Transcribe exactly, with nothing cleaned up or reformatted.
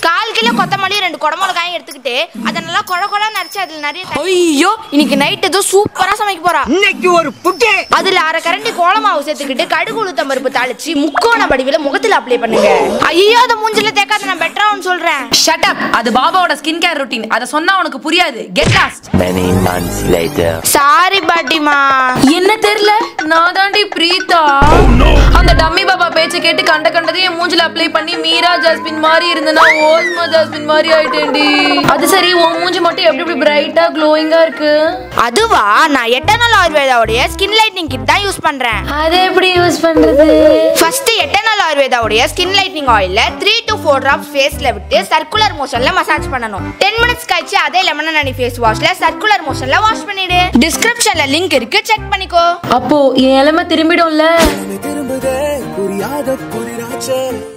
கால் kilo கொத்தமல்லி ரெண்டு குடமிளகாயும் எடுத்துக்கிட்டு அதை நல்லா கொழ கொழ நரைச்சு அதுல நிறைய ஐயோ இன்னைக்கு நைட் ஏதோ சூப்பரா சமைக்க போறா. இன்னைக்கு ஒரு புட்டு அதுல அரை கரண்டி கோலமாவு சேர்த்துக்கிட்டு கடுகு உளுத்தம் பருப்பு தாளிச்சு முக்கோண வடிவில முகத்துல அப்ளை பண்ணுங்க. ஐயோ அத மூஞ்சில தேக்காத நான் பெட்டரான்னு சொல்றேன். Shut up. அது பாபாவோட ஸ்கின் கேர் ரொட்டீன். அத சொன்னா உனக்கு புரியாது. Get lost. Many months later. Sorry பாட்டிமா. என்ன தெரியல நான் தாண்டி பிரீதா. அந்த டம்மி பாபா பேச்ச கேட்டு கண்ட கண்டதையும் மூஞ்சில அப்ளை பண்ணி மீரா ஜாஸ்மின் மாதிரி இருந்தனா ஓஸ்மா ஜாஸ்மின் மாதிரி ஆயிட்டேன்டி. அது சரி உன் மூஞ்சி மட்டும் எப்படி இப்படி பிரைட்டா க்ளோயிங்கா இருக்கு? அதுவா நான் எட்டர்னல் ஆயுர்வேதாவுடைய ஸ்கின் லைட்னிங் கிட் தான் யூஸ் பண்றேன். அதை எப்படி யூஸ் பண்றது? ஃபர்ஸ்ட் எட்டர்னல் ஆயுர்வேதாவுடைய ஸ்கின் லைட்னிங் ஆயில்ல three to four drops ஃபேஸ்ல விட்டு சர்க்குலர் மோஷன்ல மசாஜ் பண்ணனும். ten minutes கழிச்சு அதே லெமன் அண்ட் ஹனி ஃபேஸ் வாஷ்ல சர்க்குலர் மோஷன்ல வாஷ் பண்ணிடு. டிஸ்கிரிப்ஷன்ல லிங்க் இருக்கு செக் பண்ணிக்கோ. அப்போ என் எலம திரும்பிடும்ல. திரும்புதே புரியாத புரிராச்சே